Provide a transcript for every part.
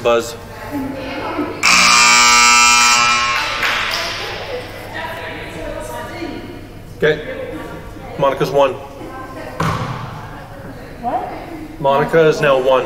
Buzz. Okay. Monica's 1. What? Monica is now 1.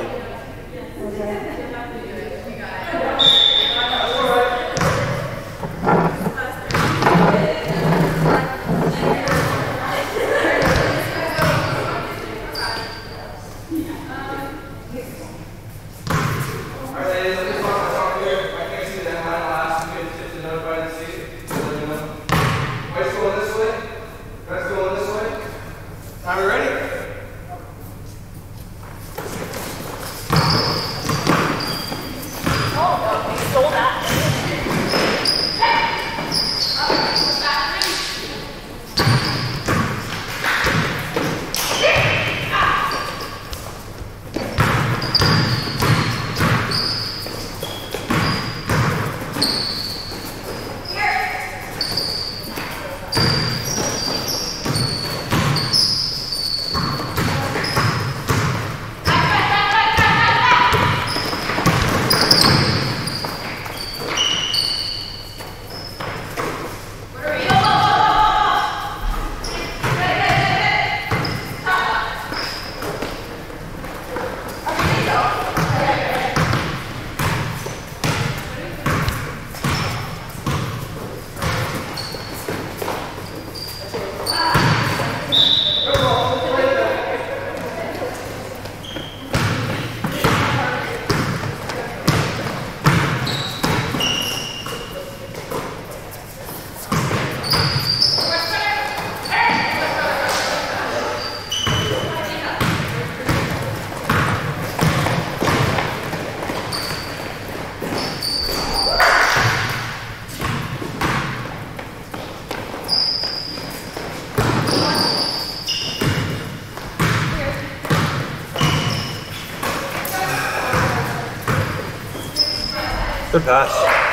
Good pass.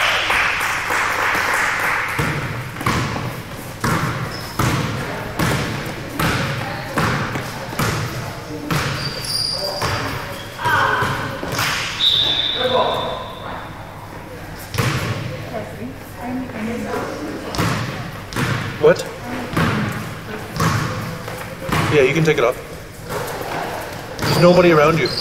What? Yeah, you can take it off. There's nobody around you.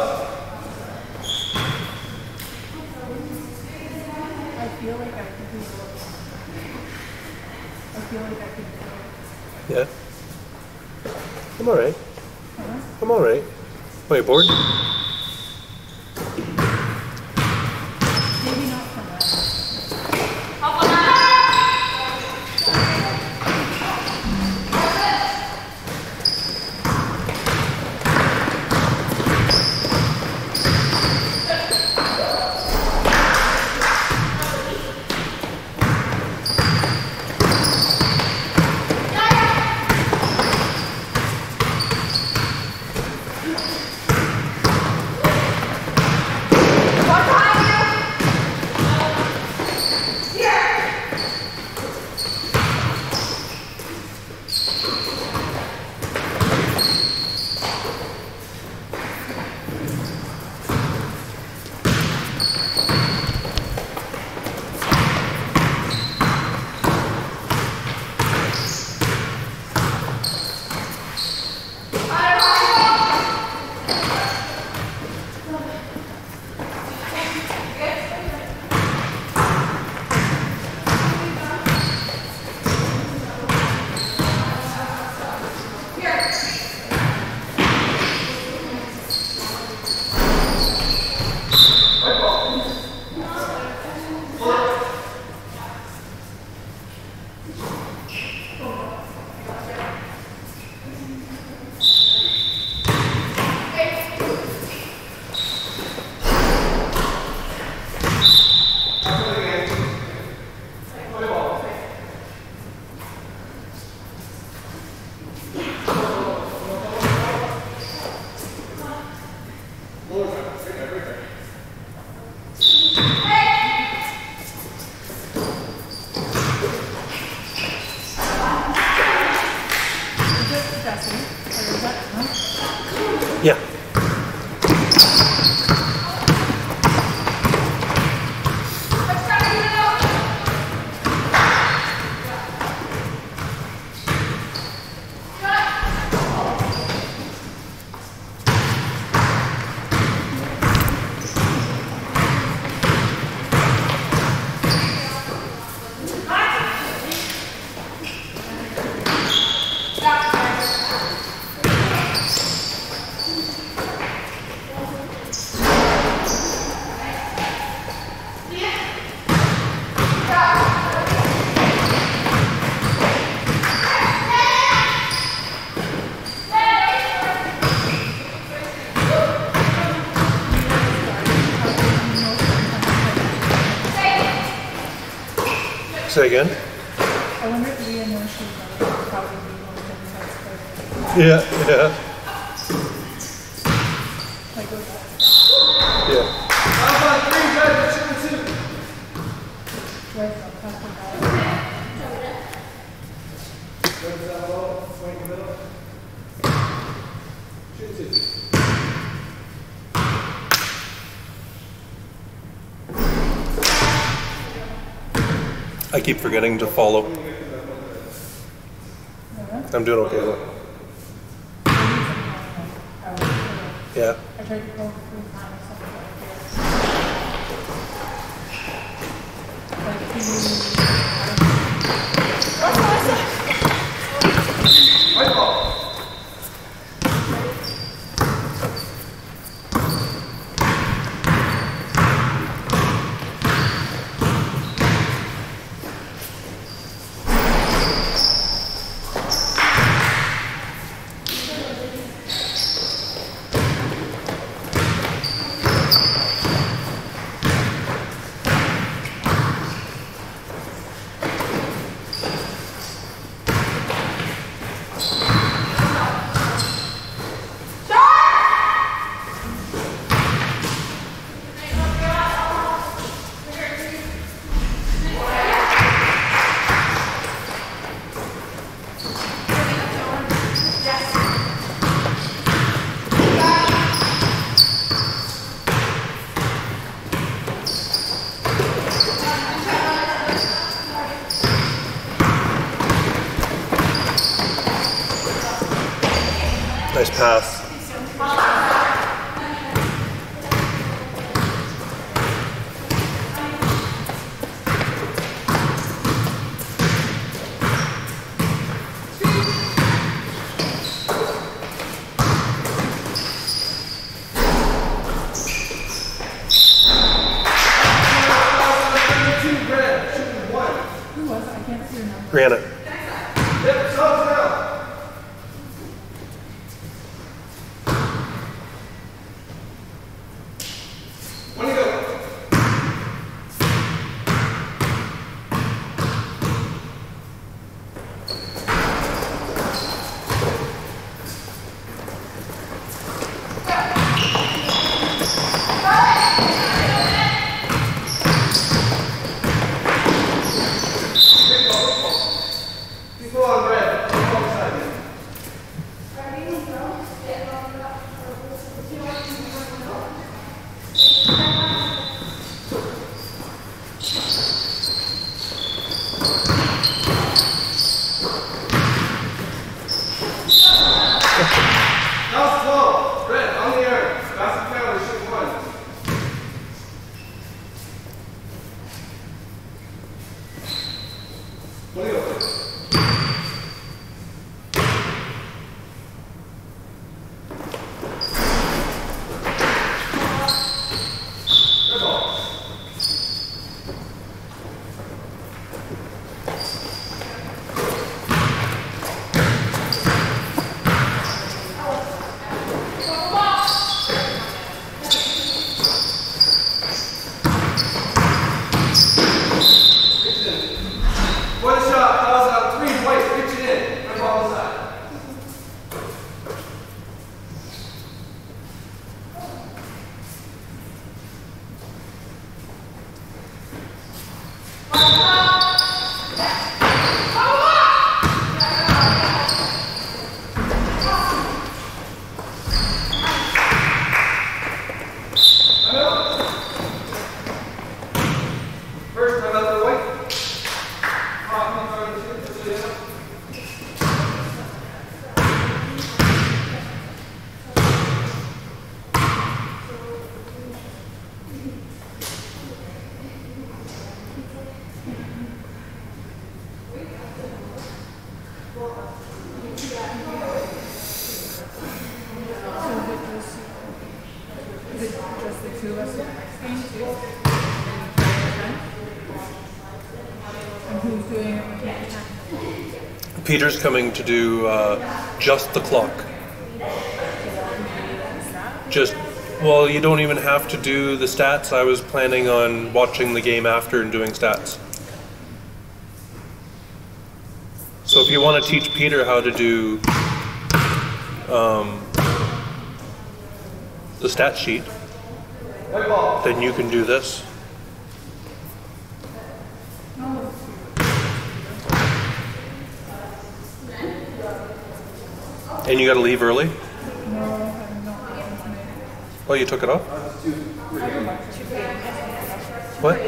Yeah. I'm alright. I'm alright. Wait, bored? Maybe not for now. Yeah. Say again? I wonder if Leah knows she's probably Yeah, yeah. like goes back. Yeah. Right, so that's what I keep forgetting to follow. I'm doing okay though. Yeah. I tried to go through time or something like this. Nice pass. Granite. Yep, so down. When you go. People on red. People on the side. Now slow. Red on the air. Fast and counter. Shoot one. What do you go? Good ball. One shot, that was out 3 points, pitch it in, right ball side. First time out the white. Is it just the two of us game too? And who's doing it with that? Peter's coming to do just the clock. Just, well, you don't even have to do the stats. I was planning on watching the game after and doing stats. So if you want to teach Peter how to do the stat sheet, then you can do this. And you got to leave early? No, I'm not. Oh, you took it off? What?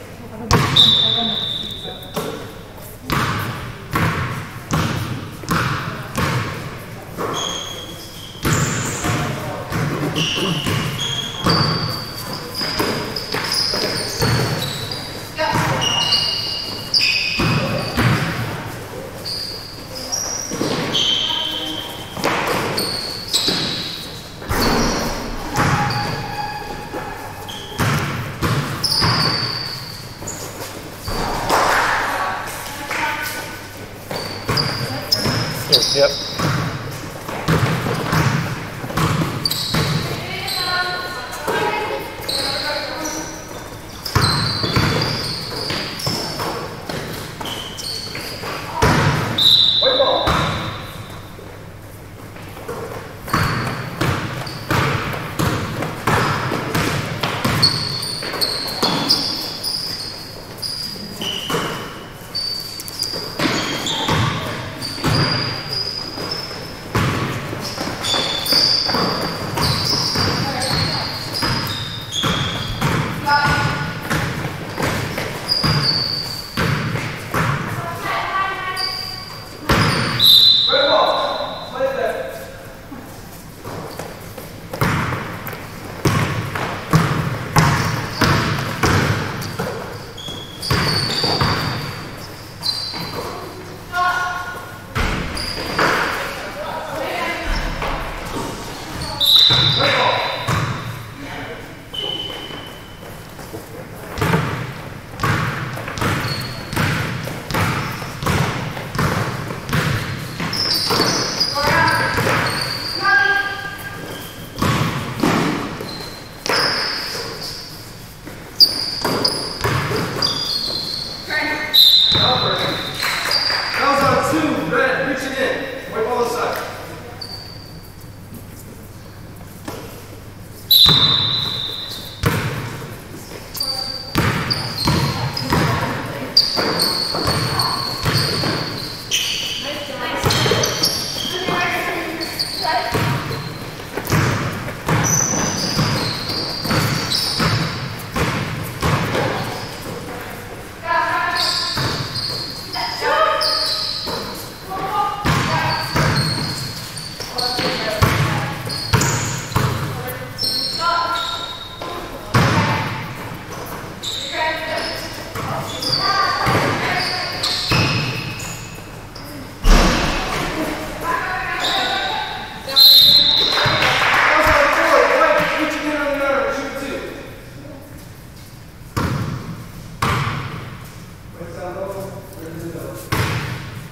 Yep. White ball.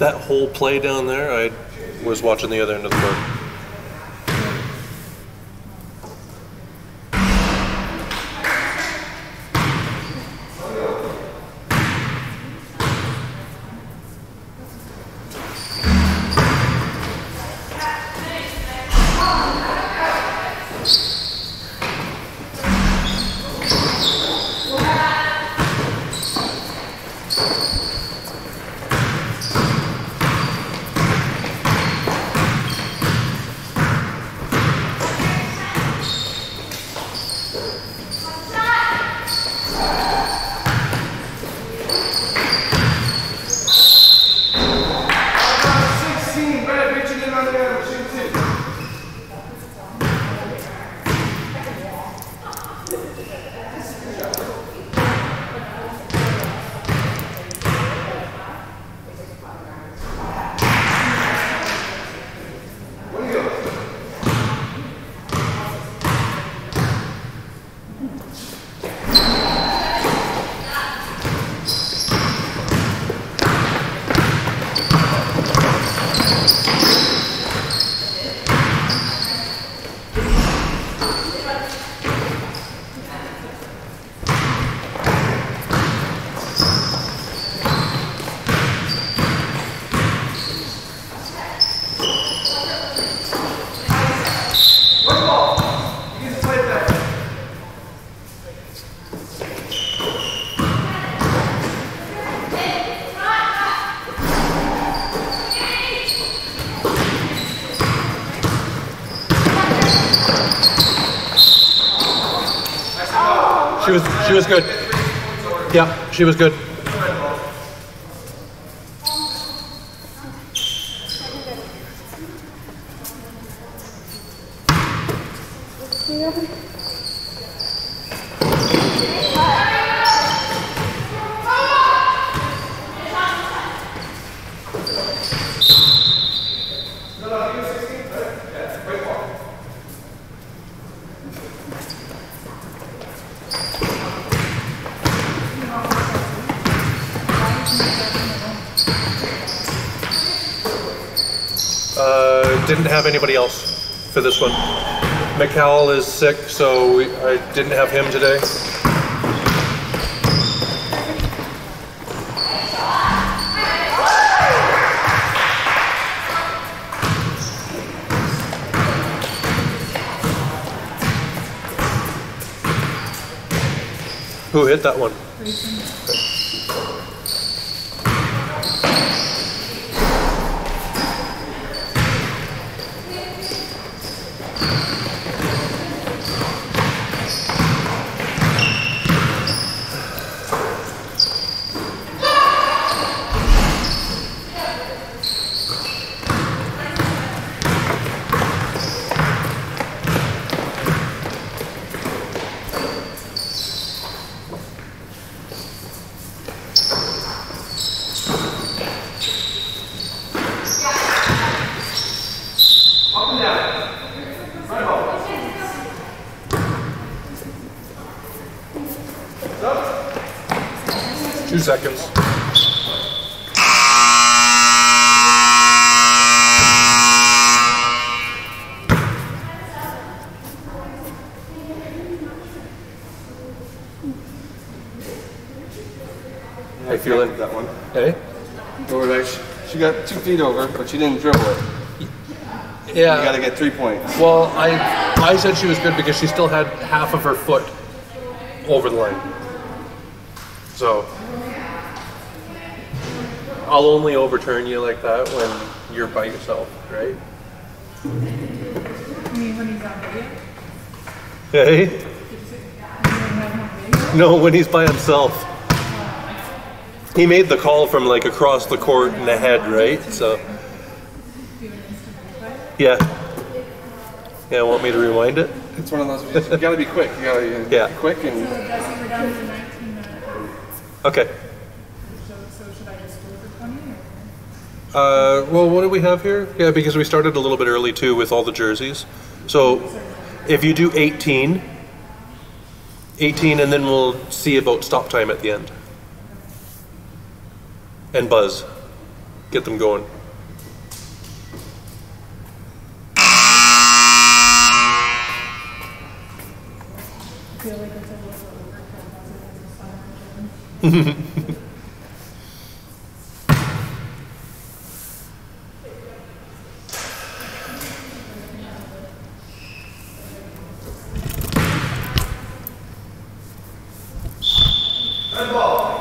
That whole play down there, I was watching the other end of the court. She was good. Yeah, she was good. Didn't have anybody else for this one. McCall is sick, so I didn't have him today. Who hit that one? Up and down. Right ball. 2 seconds. How you feeling? That one. Hey? Over there. She got 2 feet over, but she didn't dribble it. Yeah. You got to get 3 points. Well, I said she was good because she still had half of her foot over the line. So I'll only overturn you like that when you're by yourself, right? You mean when he's on video? Hey? You don't have him on video? No, when he's by himself. He made the call from like across the court in the head, right? So Do an instant replay? yeah. Yeah, want me to rewind it? It's one of those. You got to be quick. You got to be quick So and. Jesse, we're down to 19 minutes. Okay. So should I just go for 20 or? Well, what do we have here? Yeah, because we started a little bit early too with all the jerseys. So if you do 18, and then we'll see about stop time at the end. And buzz. get them going. I feel like it's a little overkill as it is a summer gym. Red ball.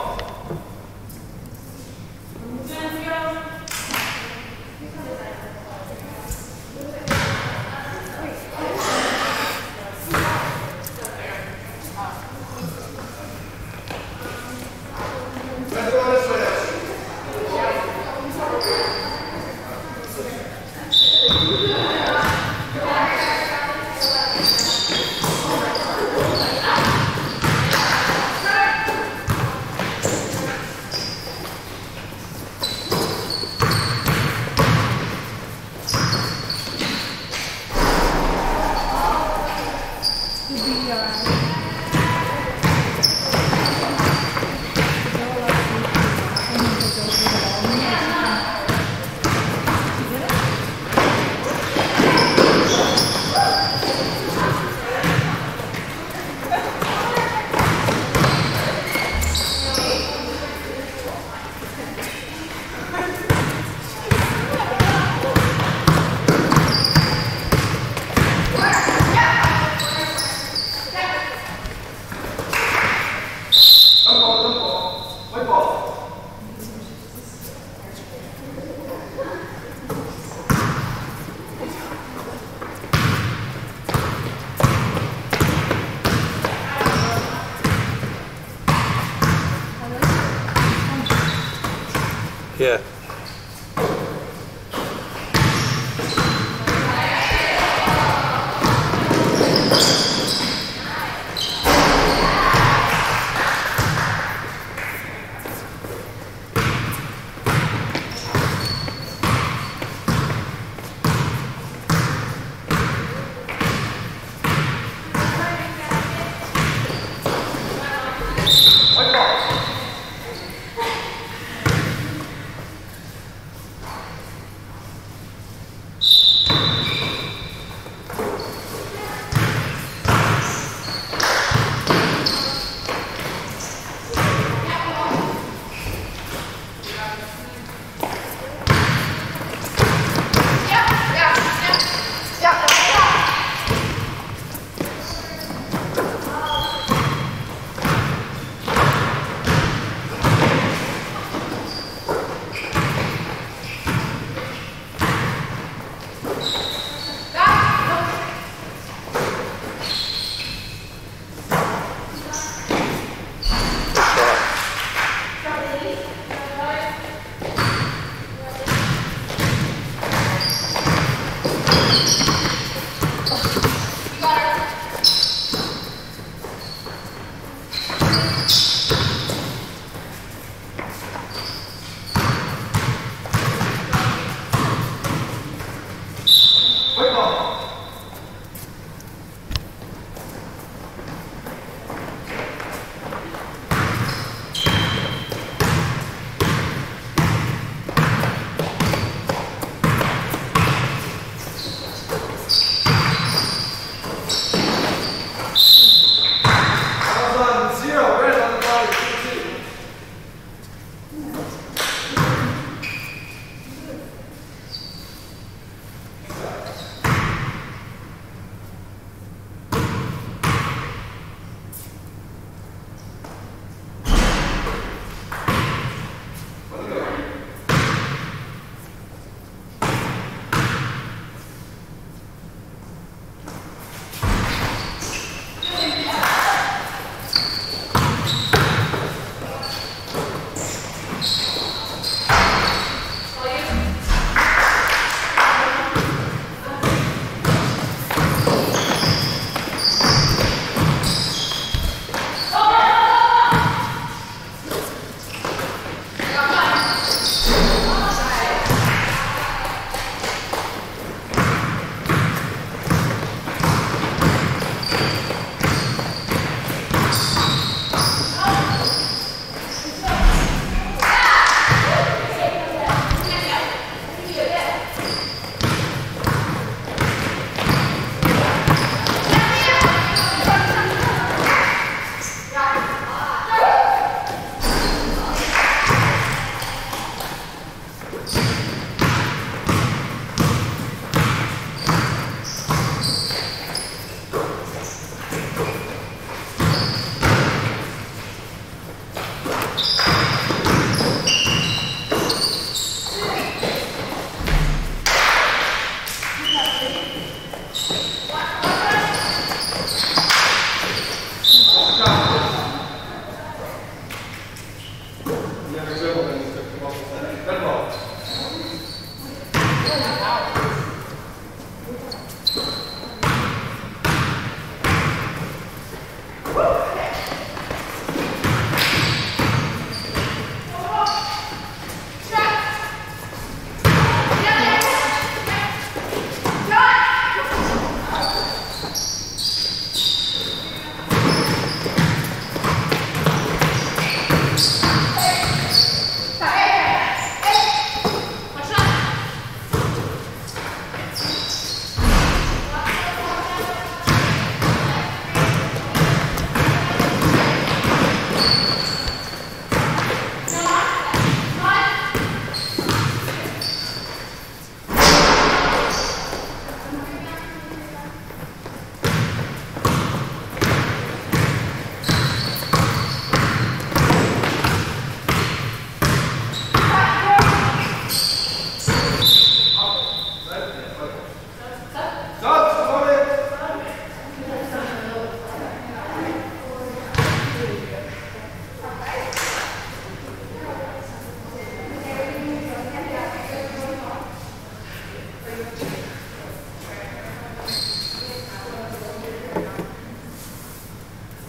Yeah.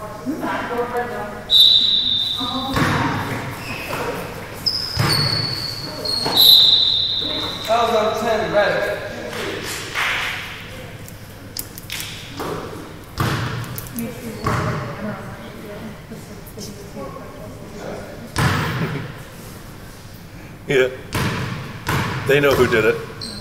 Fouls on 10, red. Yeah. They know who did it.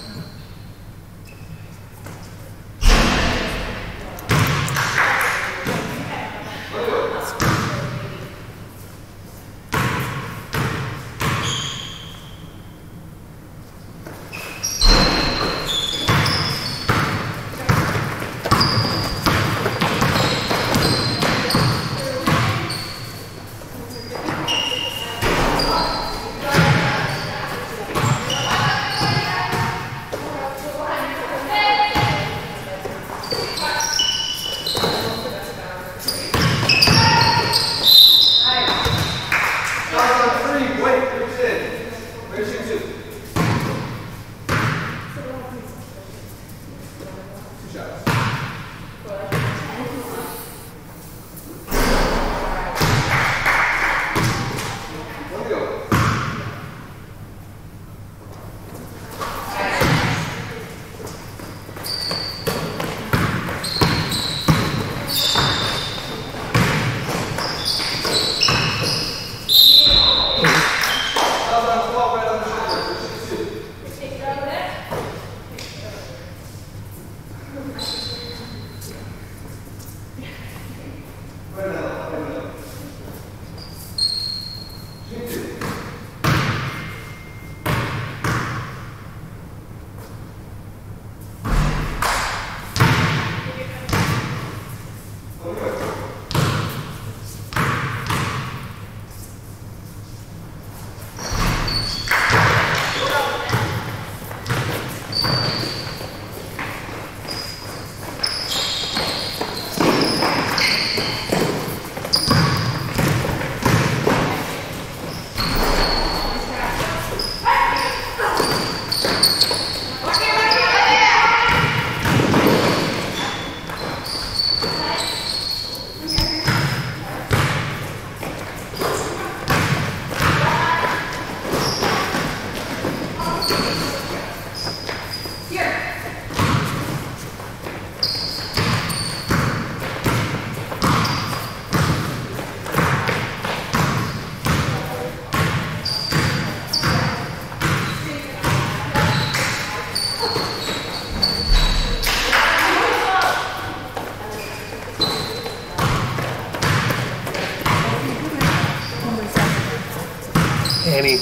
Annie.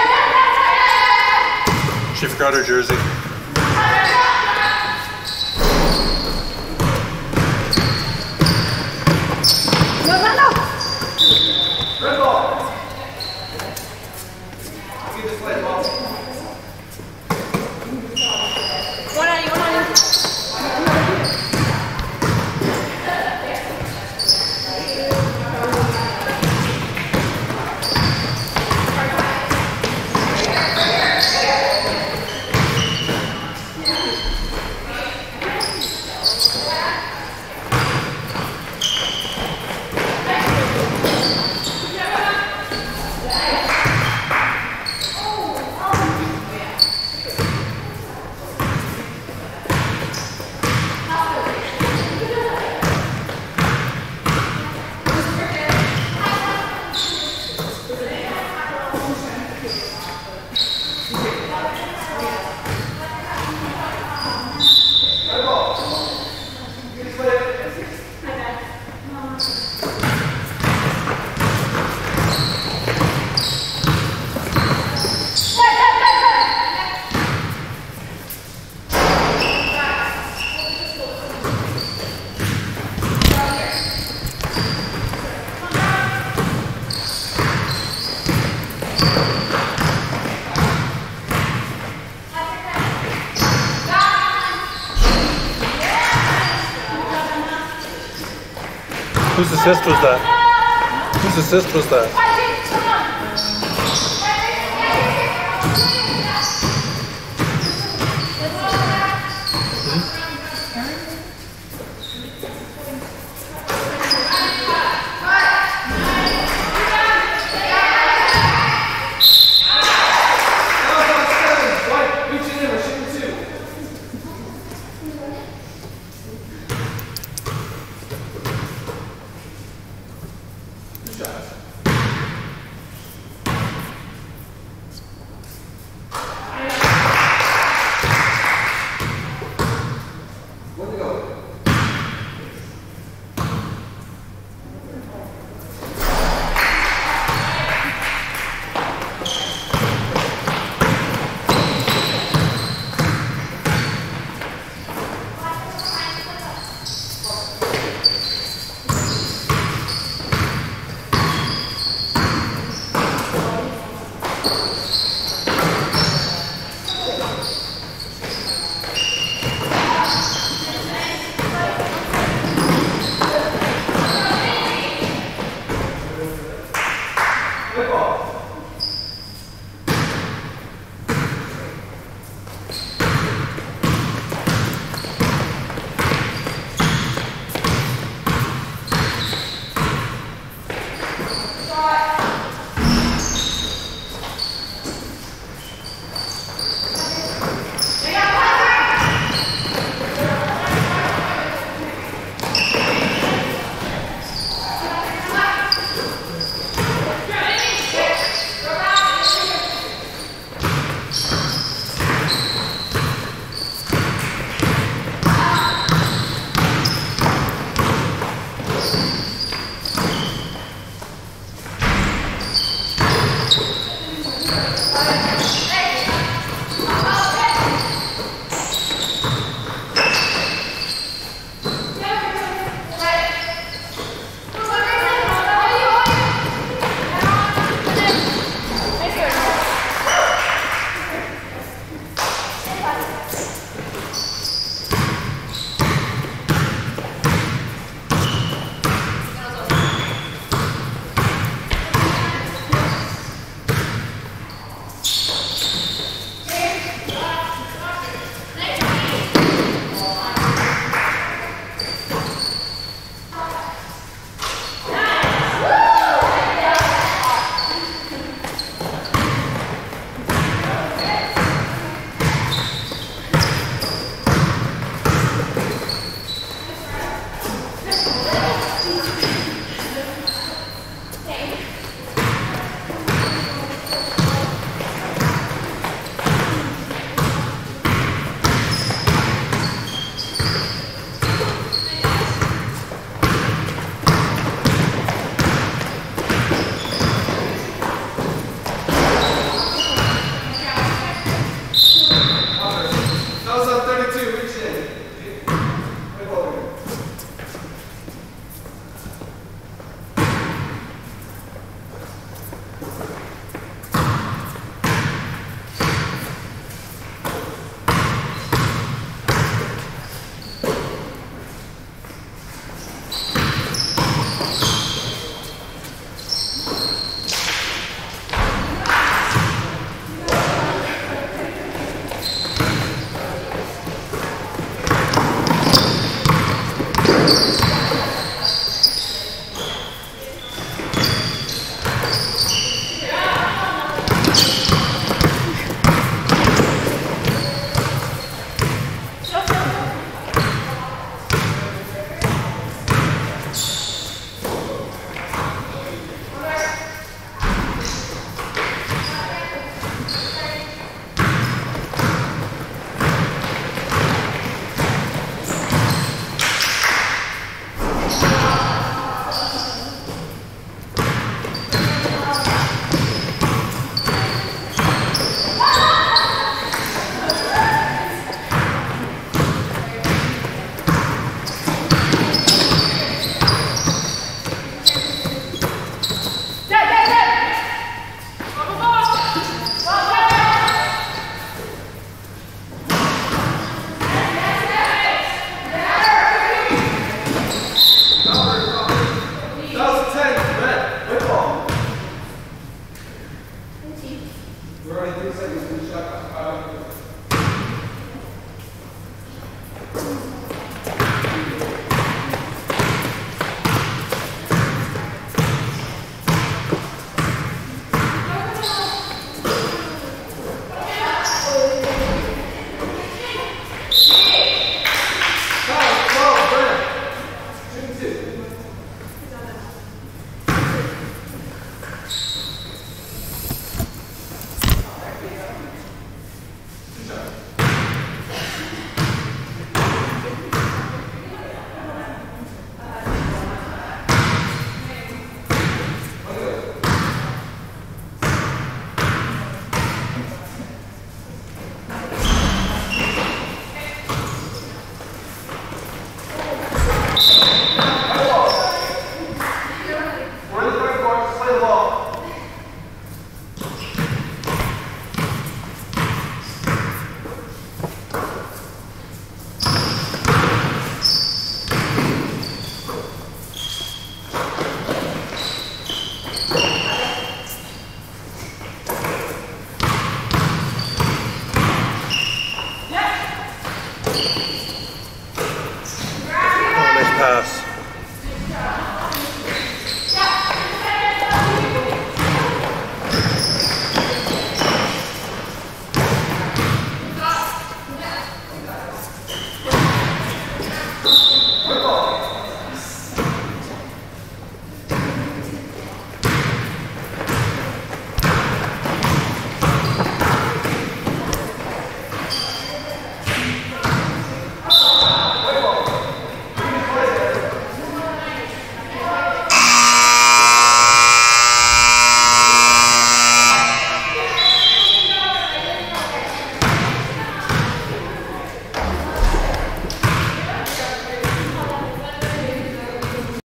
She forgot her jersey. Red ball. Give this red ball. One on you, one on you. Whose assist was that? Whose assist was that? shots. One to go.